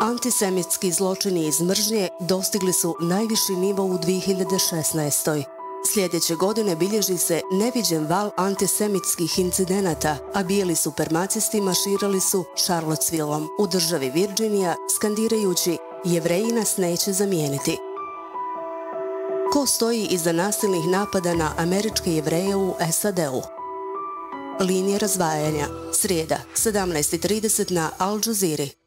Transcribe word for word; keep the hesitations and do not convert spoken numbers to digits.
Antisemitski zločini iz mržnje dostigli su najviši nivo u dvije hiljade šesnaestoj. Sljedeće godine bilježi se neviđen val antisemitskih incidenata, a bijeli supremacisti maširali su Charlottesvilleom u državi Virginija, skandirajući "Jevreji nas neće zamijeniti". Ko stoji iza nasilnih napada na američke Jevreje u S A D-u? Linije razdvajanja. Srijeda, sedamnaest i trideset na Al Jazeera.